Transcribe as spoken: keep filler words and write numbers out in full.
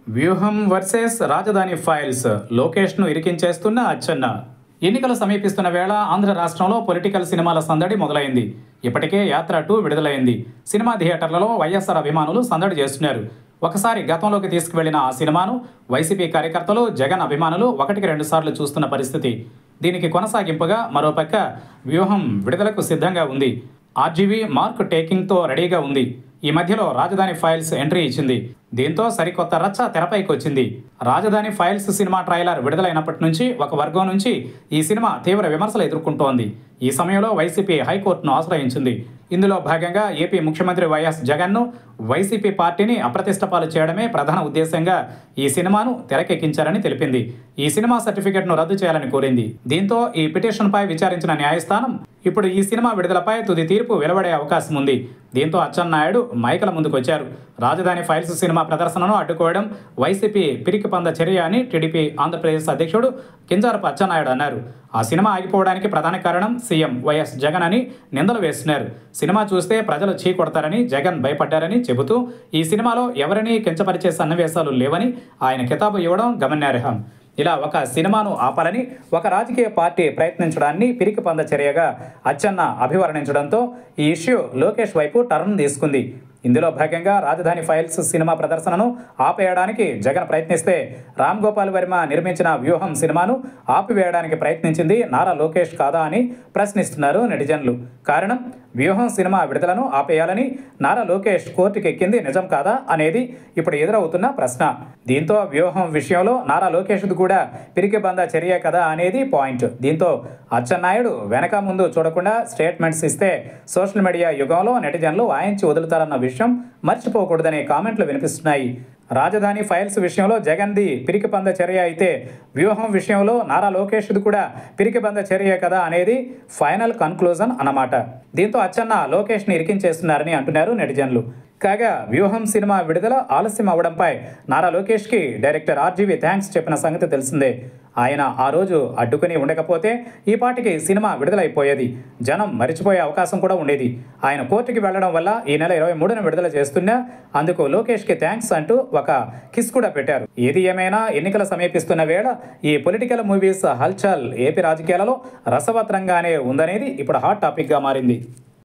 వ్యూహం వర్సెస్ రాజధాని ఫైల్స్ లోకేష్ను ఇరికించేస్తున్న అచ్చెన్న. ఎన్నికలు సమీపిస్తున్న వేళ ఆంధ్ర రాష్ట్రంలో పొలిటికల్ సినిమాల సందడి మొదలైంది. ఇప్పటికే యాత్ర టూ విడుదలైంది. సినిమా థియేటర్లలో వైఎస్ఆర్ అభిమానులు సందడి చేస్తున్నారు. ఒకసారి గతంలోకి తీసుకువెళ్లిన ఆ సినిమాను వైసీపీ కార్యకర్తలు, జగన్ అభిమానులు ఒకటికి రెండు సార్లు చూస్తున్న పరిస్థితి. దీనికి కొనసాగింపుగా మరోపక్క వ్యూహం విడుదలకు సిద్ధంగా ఉంది. ఆర్జీవీ మార్క్ టేకింగ్తో రెడీగా ఉంది. ఈ మధ్యలో రాజధాని ఫైల్స్ ఎంట్రీ ఇచ్చింది. దీంతో సరికొత్త రచ్చ తెరపైకి వచ్చింది. రాజధాని ఫైల్స్ సినిమా ట్రైలర్ విడుదలైనప్పటి నుంచి ఒక వర్గం నుంచి ఈ సినిమా తీవ్ర విమర్శలు ఎదుర్కొంటోంది. ఈ సమయంలో వైసీపీ హైకోర్టును ఆశ్రయించింది. ఇందులో భాగంగా ఏపీ ముఖ్యమంత్రి వైఎస్ జగన్ను, వైసీపీ పార్టీని అప్రతిష్టపాలు చేయడమే ప్రధాన ఉద్దేశంగా ఈ సినిమాను తెరకెక్కించారని తెలిపింది. ఈ సినిమా సర్టిఫికెట్ను రద్దు చేయాలని కోరింది. దీంతో ఈ పిటిషన్పై విచారించిన న్యాయస్థానం ఇప్పుడు ఈ సినిమా విడుదలపై తుది తీర్పు వెలువడే అవకాశం ఉంది. దీంతో అచ్చెన్నాయుడు మైకల ముందుకొచ్చారు. రాజధాని ఫైల్స్ సినిమా ప్రదర్శనను అడ్డుకోవడం వైసీపీ పిరికిపంద చర్య అని టీడీపీ ఆంధ్రప్రదేశ్ అధ్యక్షుడు కింజరాపు అచ్చెన్నాయుడు అన్నారు. ఆ సినిమా ఆగిపోవడానికి ప్రధాన కారణం సీఎం వైఎస్ జగన్ అని నిందలు వేస్తున్నారు. సినిమా చూస్తే ప్రజలు చీకొడతారని జగన్ భయపడ్డారని చెబుతూ ఈ సినిమాలో ఎవరినీ కించపరిచే సన్నివేశాలు లేవని ఆయన కితాబు ఇవ్వడం గమనార్హం. ఇలా ఒక సినిమాను ఆపాలని ఒక రాజకీయ పార్టీ ప్రయత్నించడాన్ని పిరికిపంద చర్యగా అచ్చెన్న అభివర్ణించడంతో ఈ ఇష్యూ లోకేష్ వైపు టర్న్ తీసుకుంది. ఇందులో భాగంగా రాజధాని ఫైల్స్ సినిమా ప్రదర్శనను ఆపేయడానికి జగన్ ప్రయత్నిస్తే రామ్ గోపాల్ వర్మ నిర్మించిన వ్యూహం సినిమాను ఆపివేయడానికి ప్రయత్నించింది నారా లోకేష్ కాదా అని ప్రశ్నిస్తున్నారు నెటిజన్లు. కారణం, వ్యూహం సినిమా విడుదలను ఆపేయాలని నారా లోకేష్ కోర్టుకు ఎక్కింది నిజం కాదా అనేది ఇప్పుడు ఎదురవుతున్న ప్రశ్న. దీంతో వ్యూహం విషయంలో నారా లోకేష్ది కూడా పిరికిబంద చర్య కదా అనేది పాయింట్. దీంతో అచ్చెన్నాయుడు వెనక ముందు చూడకుండా స్టేట్మెంట్స్ ఇస్తే సోషల్ మీడియా యుగంలో నెటిజన్లు వాయించి వదులుతారన్న విషయం మర్చిపోకూడదనే కామెంట్లు వినిపిస్తున్నాయి. రాజధాని ఫైల్స్ విషయంలో జగన్ది పిరికిబంద చర్య అయితే వ్యూహం విషయంలో నారా లోకేష్ది కూడా పిరికిబంద చర్య కదా అనేది ఫైనల్ కన్క్లూజన్ అన్నమాట. దీంతో అచ్చెన్న లోకేష్ని ఇరికించేస్తున్నారని అంటున్నారు నెటిజన్లు. కాగా వ్యూహం సినిమా విడుదల ఆలస్యం అవడంపై నారా లోకేష్కి డైరెక్టర్ ఆర్జీవీ థ్యాంక్స్ చెప్పిన సంగతి తెలిసిందే. ఆయన ఆ రోజు అడ్డుకుని ఉండకపోతే ఈ పాటికి సినిమా విడుదలైపోయేది. జనం మరిచిపోయే అవకాశం కూడా ఉండేది. ఆయన కోర్టుకి వెళ్లడం వల్ల ఈ నెల ఇరవై మూడున విడుదల చేస్తున్నా అందుకు లోకేష్కి థ్యాంక్స్ అంటూ ఒక కిస్ కూడా పెట్టారు. ఏది ఏమైనా ఎన్నికలు సమీపిస్తున్న వేళ ఈ పొలిటికల్ మూవీస్ హల్చల్ ఏపీ రాజకీయాలలో రసవత్రంగానే ఉందనేది ఇప్పుడు హాట్ టాపిక్గా మారింది.